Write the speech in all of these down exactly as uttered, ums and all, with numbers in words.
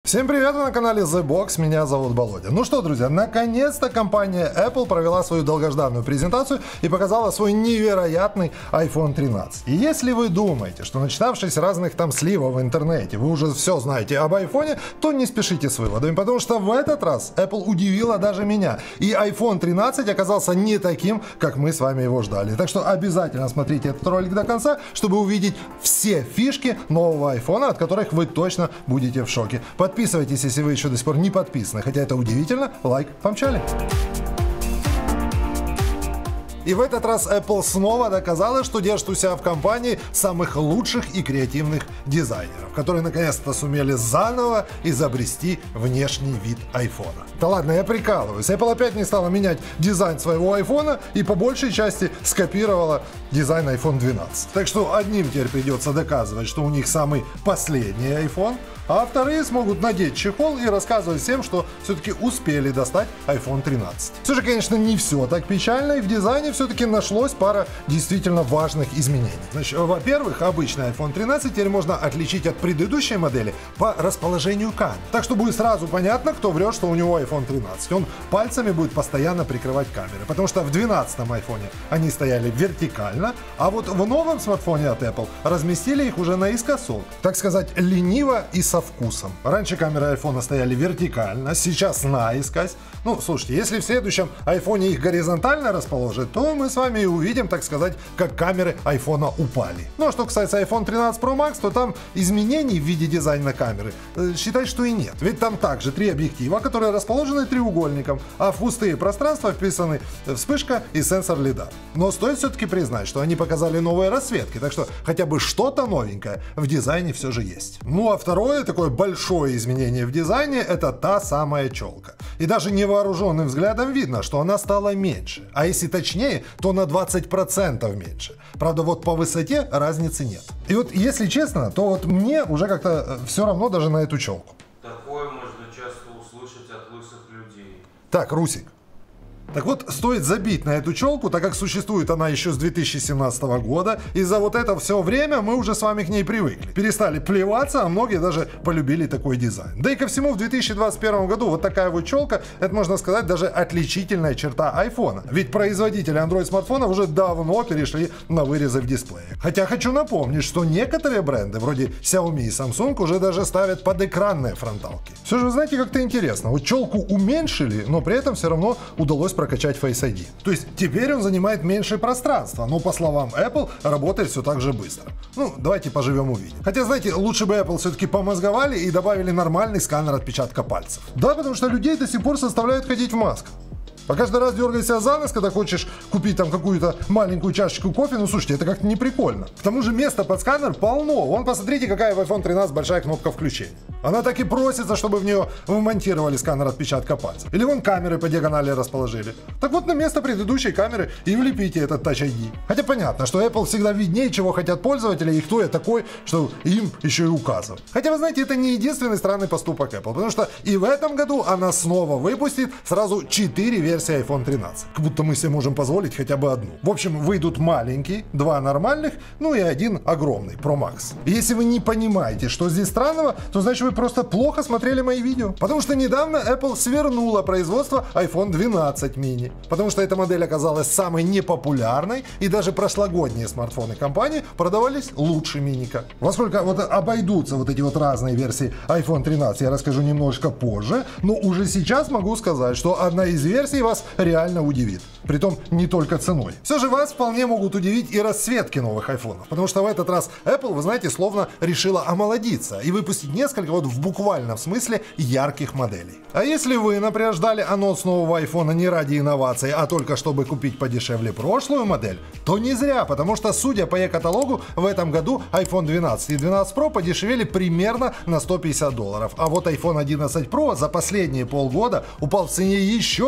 Всем привет, вы на канале The Box, меня зовут Володя. Ну что, друзья, наконец-то компания Apple провела свою долгожданную презентацию и показала свой невероятный айфон тринадцать. И если вы думаете, что начитавшись разных там сливов в интернете, вы уже все знаете об айфоне, то не спешите с выводами, потому что в этот раз Apple удивила даже меня. И айфон тринадцать оказался не таким, как мы с вами его ждали. Так что обязательно смотрите этот ролик до конца, чтобы увидеть все фишки нового айфона, от которых вы точно будете в шоке. Подписывайтесь, если вы еще до сих пор не подписаны, хотя это удивительно. Лайк, помчали! И в этот раз Apple снова доказала, что держит у себя в компании самых лучших и креативных дизайнеров, которые наконец-то сумели заново изобрести внешний вид айфона. Да ладно, я прикалываюсь. Apple опять не стала менять дизайн своего айфона и по большей части скопировала дизайн айфон двенадцать. Так что одним теперь придется доказывать, что у них самый последний айфон, а вторые смогут надеть чехол и рассказывать всем, что все-таки успели достать айфон тринадцать. Все же, конечно, не все так печально, и в дизайне все-таки нашлось пара действительно важных изменений. Значит, во-первых, обычный айфон тринадцать теперь можно отличить от предыдущей модели по расположению камер. Так что будет сразу понятно, кто врет, что у него айфон тринадцать. Он пальцами будет постоянно прикрывать камеры, потому что в двенадцатом айфоне они стояли вертикально, а вот в новом смартфоне от Apple разместили их уже наискосок. Так сказать, лениво и со вкусом. Раньше камеры айфона стояли вертикально, сейчас наискось. Ну, слушайте, если в следующем айфоне их горизонтально расположат, то мы с вами и увидим, так сказать, как камеры айфона упали. Ну, а что касается айфон тринадцать про макс, то там изменений в виде дизайна камеры, э, считай, что и нет. Ведь там также три объектива, которые расположены треугольником, а в пустые пространства вписаны вспышка и сенсор лидар. Но стоит все-таки признать, что они показали новые расцветки, так что хотя бы что-то новенькое в дизайне все же есть. Ну, а второе такое большое изменение в дизайне — это та самая челка. И даже невооруженным взглядом видно, что она стала меньше. А если точнее, то на двадцать процентов меньше. Правда, вот по высоте разницы нет. И вот, если честно, то вот мне уже как-то все равно даже на эту челку. Такое можно часто услышать от лысых людей. Так, Русик. Так вот, стоит забить на эту челку, так как существует она еще с две тысячи семнадцатого года, и за вот это все время мы уже с вами к ней привыкли. Перестали плеваться, а многие даже полюбили такой дизайн. Да и ко всему, в две тысячи двадцать первом году вот такая вот челка, это, можно сказать, даже отличительная черта айфона. Ведь производители Android смартфонов уже давно перешли на вырезы в дисплее. Хотя хочу напомнить, что некоторые бренды, вроде Xiaomi и Samsung, уже даже ставят подэкранные фронталки. Все же, знаете, как-то интересно. Вот челку уменьшили, но при этом все равно удалось прокачать Face ай ди. То есть теперь он занимает меньше пространства, но по словам Apple работает все так же быстро. Ну, давайте поживем увидим. Хотя, знаете, лучше бы Apple все-таки помозговали и добавили нормальный сканер отпечатка пальцев. Да, потому что людей до сих пор заставляют ходить в масках. А каждый раз дергай себя за нос, когда хочешь купить там какую-то маленькую чашечку кофе, ну слушайте, это как-то не прикольно. К тому же места под сканер полно. Вон, посмотрите, какая в айфон тринадцать большая кнопка включения. Она так и просится, чтобы в нее вмонтировали сканер отпечатка пальцев. Или вон камеры по диагонали расположили. Так вот, на место предыдущей камеры и влепите этот Touch ай ди. Хотя понятно, что Apple всегда виднее, чего хотят пользователи и кто я такой, что им еще и указывать. Хотя, вы знаете, это не единственный странный поступок Apple, потому что и в этом году она снова выпустит сразу четыре версии айфон тринадцать. Как будто мы себе можем позволить хотя бы одну. В общем, выйдут маленький, два нормальных, ну и один огромный, Pro Max. И если вы не понимаете, что здесь странного, то значит вы просто плохо смотрели мои видео. Потому что недавно Apple свернула производство айфон двенадцать мини. Потому что эта модель оказалась самой непопулярной, и даже прошлогодние смартфоны компании продавались лучше миника. Во сколько вот обойдутся вот эти вот разные версии айфон тринадцать, я расскажу немножко позже, но уже сейчас могу сказать, что одна из версий вас реально удивит. Притом не только ценой. Все же вас вполне могут удивить и расцветки новых айфонов. Потому что в этот раз Apple, вы знаете, словно решила омолодиться и выпустить несколько вот в буквальном смысле ярких моделей. А если вы, например, ждали анонс нового айфона не ради инноваций, а только чтобы купить подешевле прошлую модель, то не зря, потому что, судя по e-каталогу, в этом году айфон двенадцать и двенадцать про подешевели примерно на сто пятьдесят долларов. А вот айфон одиннадцать про за последние полгода упал в цене еще где-то на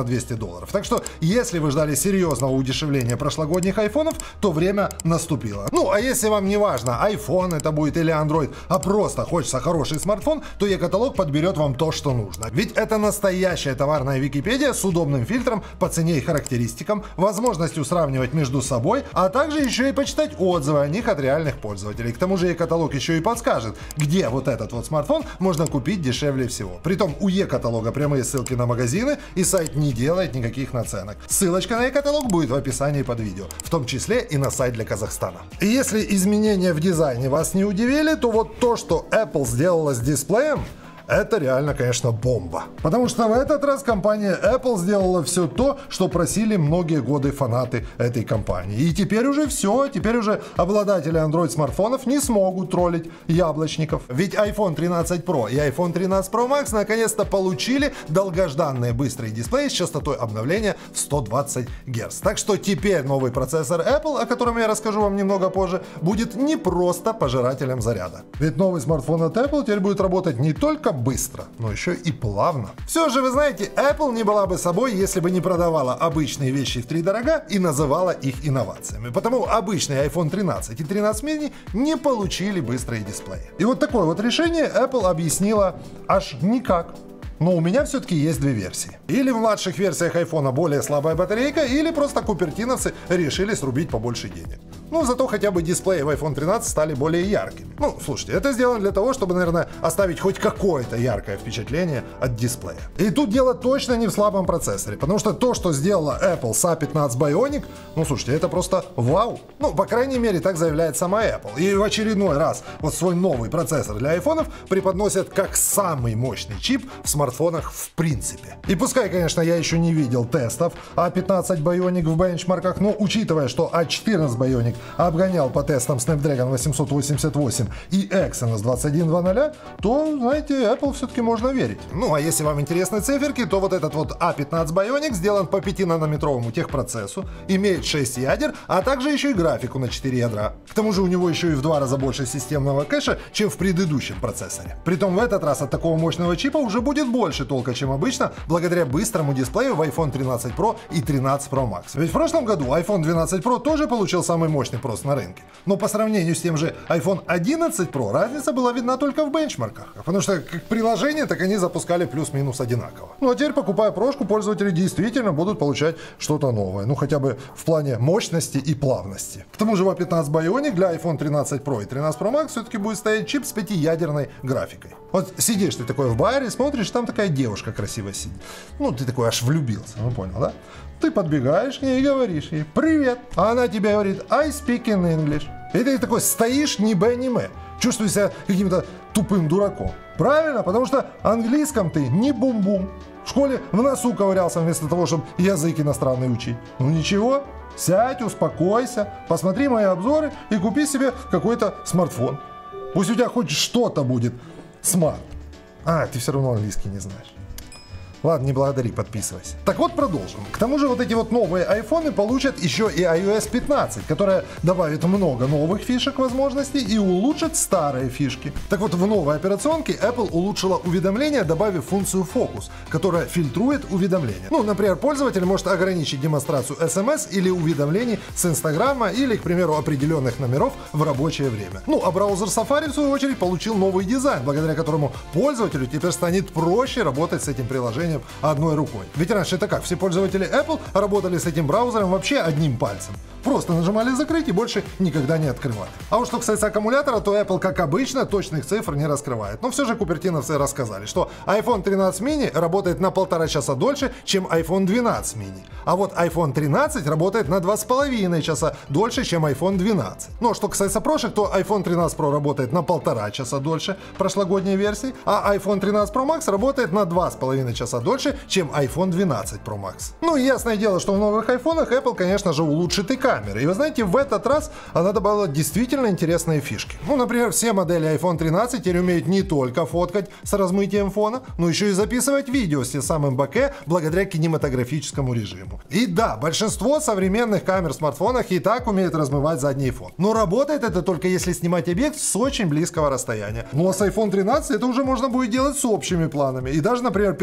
на двести долларов. Так что, если вы ждали серьезного удешевления прошлогодних айфонов, то время наступило. Ну, а если вам не важно, iPhone это будет или Android, а просто хочется хороший смартфон, то e-каталог подберет вам то, что нужно. Ведь это настоящая товарная Википедия с удобным фильтром по цене и характеристикам, возможностью сравнивать между собой, а также еще и почитать отзывы о них от реальных пользователей. К тому же e-каталог еще и подскажет, где вот этот вот смартфон можно купить дешевле всего. Притом у e-каталога прямые ссылки на магазины, и сайт не делает никаких наценок. Ссылочка на e-каталог будет в описании под видео, в том числе и на сайт для Казахстана. И если изменения в дизайне вас не удивили, то вот то, что Apple сделала с дисплеем, это реально, конечно, бомба. Потому что в этот раз компания Apple сделала все то, что просили многие годы фанаты этой компании. И теперь уже все, теперь уже обладатели Android смартфонов не смогут троллить яблочников. Ведь iPhone тринадцать про и iPhone тринадцать про макс наконец-то получили долгожданные быстрые дисплеи с частотой обновления в сто двадцать герц. Так что теперь новый процессор Apple, о котором я расскажу вам немного позже, будет не просто пожирателем заряда. Ведь новый смартфон от Apple теперь будет работать не только быстро, но еще и плавно. Все же, вы знаете, Apple не была бы собой, если бы не продавала обычные вещи втридорога и называла их инновациями. Потому обычные iPhone тринадцать и тринадцать mini не получили быстрые дисплеи. И вот такое вот решение Apple объяснила аж никак. Но у меня все-таки есть две версии. Или в младших версиях iPhone более слабая батарейка, или просто купертиновцы решили срубить побольше денег. Ну, зато хотя бы дисплеи в iPhone тринадцать стали более яркими. Ну, слушайте, это сделано для того, чтобы, наверное, оставить хоть какое-то яркое впечатление от дисплея. И тут дело точно не в слабом процессоре, потому что то, что сделала Apple с а пятнадцать Bionic, ну, слушайте, это просто вау. Ну, по крайней мере, так заявляет сама Apple. И в очередной раз вот свой новый процессор для айфонов преподносят как самый мощный чип в смартфоне в принципе. И пускай, конечно, я еще не видел тестов а пятнадцать Bionic в бенчмарках, но учитывая, что а четырнадцать Bionic обгонял по тестам Snapdragon восемьсот восемьдесят восемь и Exynos двадцать один двадцать, то, знаете, Apple все-таки можно верить. Ну, а если вам интересны циферки, то вот этот вот а пятнадцать Bionic сделан по пятинанометровому техпроцессу, имеет шесть ядер, а также еще и графику на четыре ядра. К тому же у него еще и в два раза больше системного кэша, чем в предыдущем процессоре. Притом в этот раз от такого мощного чипа уже будет больше больше толка, чем обычно, благодаря быстрому дисплею в iPhone тринадцать про и тринадцать про макс. Ведь в прошлом году iPhone двенадцать про тоже получил самый мощный прос на рынке. Но по сравнению с тем же iPhone одиннадцать про разница была видна только в бенчмарках. Потому что как приложение, так они запускали плюс-минус одинаково. Ну а теперь, покупая прошку, пользователи действительно будут получать что-то новое. Ну хотя бы в плане мощности и плавности. К тому же в а пятнадцать Bionic для iPhone тринадцать про и тринадцать про макс все-таки будет стоять чип с пятиядерной графикой. Вот сидишь ты такой в баре, смотришь, там такая девушка красиво сидит. Ну, ты такой аж влюбился, ну понял, да? Ты подбегаешь к ней и говоришь ей «Привет!» А она тебе говорит «I speak in English». И ты такой стоишь ни б, ни м. Чувствуешь себя каким-то тупым дураком. Правильно? Потому что английском ты не бум-бум. В школе в носу ковырялся вместо того, чтобы язык иностранный учить. Ну ничего, сядь, успокойся, посмотри мои обзоры и купи себе какой-то смартфон. Пусть у тебя хоть что-то будет смарт. А, ты все равно английский не знаешь. Ладно, не благодари, подписывайся. Так вот, продолжим. К тому же вот эти вот новые айфоны получат еще и ай о эс пятнадцать, которая добавит много новых фишек, возможностей и улучшит старые фишки. Так вот, в новой операционке Apple улучшила уведомления, добавив функцию Focus, которая фильтрует уведомления. Ну, например, пользователь может ограничить демонстрацию эс эм эс или уведомлений с Инстаграма или, к примеру, определенных номеров в рабочее время. Ну, а браузер Safari, в свою очередь, получил новый дизайн, благодаря которому пользователю теперь станет проще работать с этим приложением одной рукой. Ведь раньше это как? Все пользователи Apple работали с этим браузером вообще одним пальцем. Просто нажимали закрыть и больше никогда не открывали. А вот что касается аккумулятора, то Apple, как обычно, точных цифр не раскрывает. Но все же купертиновцы рассказали, что iPhone тринадцать mini работает на полтора часа дольше, чем iPhone двенадцать mini. А вот iPhone тринадцать работает на два с половиной часа дольше, чем iPhone двенадцать. Но что касается прошек, то iPhone тринадцать про работает на полтора часа дольше прошлогодней версии, а iPhone тринадцать про макс работает на два с половиной часа дольше, чем iPhone двенадцать про макс. Ну и ясное дело, что в новых айфонах Apple, конечно же, улучшит и камеры. И вы знаете, в этот раз она добавила действительно интересные фишки. Ну, например, все модели iPhone тринадцать теперь умеют не только фоткать с размытием фона, но еще и записывать видео с тем самым боке благодаря кинематографическому режиму. И да, большинство современных камер в смартфонах и так умеют размывать задний фон. Но работает это только если снимать объект с очень близкого расстояния. Ну а с iPhone тринадцать это уже можно будет делать с общими планами. И даже, например, переводить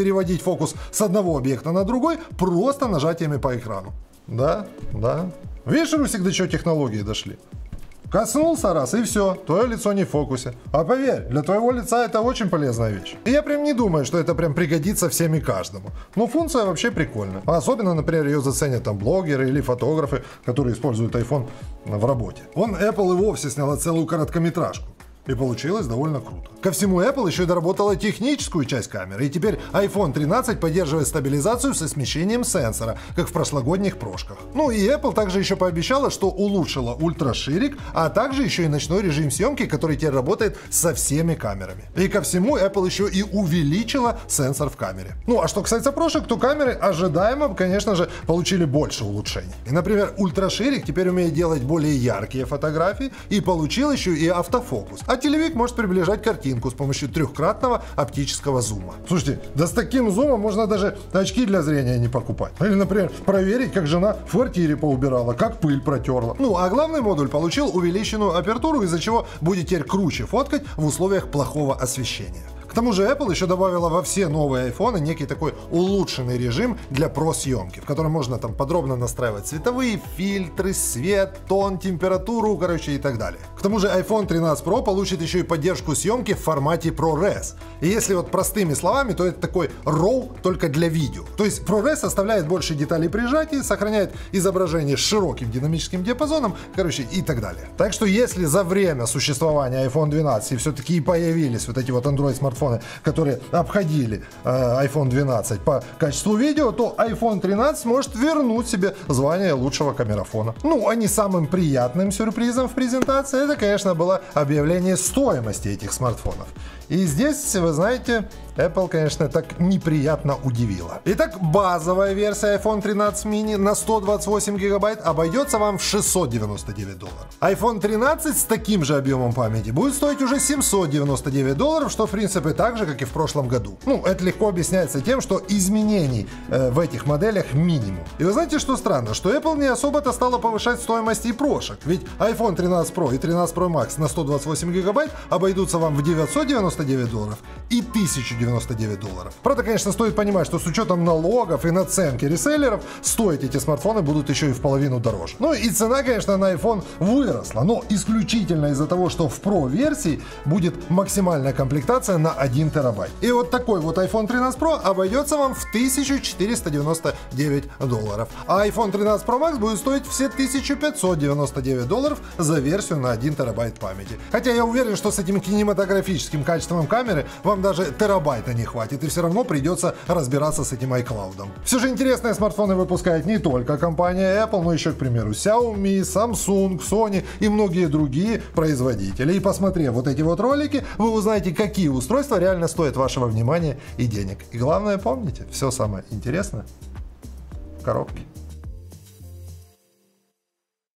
фокус с одного объекта на другой просто нажатиями по экрану. Да, да. Видишь, Русик, до чего технологии дошли? Коснулся раз, и все, твое лицо не в фокусе. А поверь, для твоего лица это очень полезная вещь. И я прям не думаю, что это прям пригодится всем и каждому. Но функция вообще прикольная. Особенно, например, ее заценят там блогеры или фотографы, которые используют iPhone в работе. Вон Apple и вовсе сняла целую короткометражку. И получилось довольно круто. Ко всему, Apple еще и доработала техническую часть камеры, и теперь айфон тринадцать поддерживает стабилизацию со смещением сенсора, как в прошлогодних прошках. Ну и Apple также еще пообещала, что улучшила ультраширик, а также еще и ночной режим съемки, который теперь работает со всеми камерами. И ко всему, Apple еще и увеличила сенсор в камере. Ну а что касается прошек, то камеры ожидаемо, конечно же, получили больше улучшений. И, например, ультраширик теперь умеет делать более яркие фотографии и получил еще и автофокус. А телевик может приближать картинку с помощью трехкратного оптического зума. Слушайте, да с таким зумом можно даже очки для зрения не покупать. Или, например, проверить, как жена в квартире поубирала, как пыль протерла. Ну, а главный модуль получил увеличенную апертуру, из-за чего будет теперь круче фоткать в условиях плохого освещения. К тому же Apple еще добавила во все новые айфоны некий такой улучшенный режим для про-съемки, в котором можно там подробно настраивать цветовые фильтры, свет, тон, температуру, короче, и так далее. К тому же iPhone тринадцать Pro получит еще и поддержку съемки в формате ProRes. И если вот простыми словами, то это такой RAW только для видео. То есть ProRes оставляет больше деталей при сжатии, сохраняет изображение с широким динамическим диапазоном, короче, и так далее. Так что если за время существования айфон двенадцать и все-таки и появились вот эти вот Android смартфоны, которые обходили э, айфон двенадцать по качеству видео, то айфон тринадцать может вернуть себе звание лучшего камерафона. Ну, а не самым приятным сюрпризом в презентации, это, конечно, было объявление стоимости этих смартфонов. И здесь, вы знаете, Apple, конечно, так неприятно удивила. Итак, базовая версия айфон тринадцать мини на сто двадцать восемь гигабайт обойдется вам в шестьсот девяносто девять долларов. айфон тринадцать с таким же объемом памяти будет стоить уже семьсот девяносто девять долларов, что в принципе так же, как и в прошлом году. Ну, это легко объясняется тем, что изменений э, в этих моделях минимум. И вы знаете, что странно? Что Apple не особо-то стала повышать стоимость и прошек. Ведь айфон тринадцать Pro и тринадцать Pro Max на сто двадцать восемь гигабайт обойдутся вам в девятьсот девяносто девять долларов и тысячу девяносто девять долларов. Правда, конечно, стоит понимать, что с учетом налогов и наценки реселлеров стоить эти смартфоны будут еще и в половину дороже. Ну и цена, конечно, на iPhone выросла, но исключительно из-за того, что в Pro версии будет максимальная комплектация на один терабайт. И вот такой вот айфон тринадцать Pro обойдется вам в тысячу четыреста девяносто девять долларов. А айфон тринадцать Pro Max будет стоить все тысячу пятьсот девяносто девять долларов за версию на один терабайт памяти. Хотя я уверен, что с этим кинематографическим качеством камеры вам даже терабайта не хватит, и все равно придется разбираться с этим iCloud. Все же интересные смартфоны выпускает не только компания Apple, но еще, к примеру, Xiaomi, Samsung, Sony и многие другие производители. И посмотрев вот эти вот ролики, вы узнаете, какие устройства реально стоят вашего внимания и денег. И главное, помните, все самое интересное в коробке.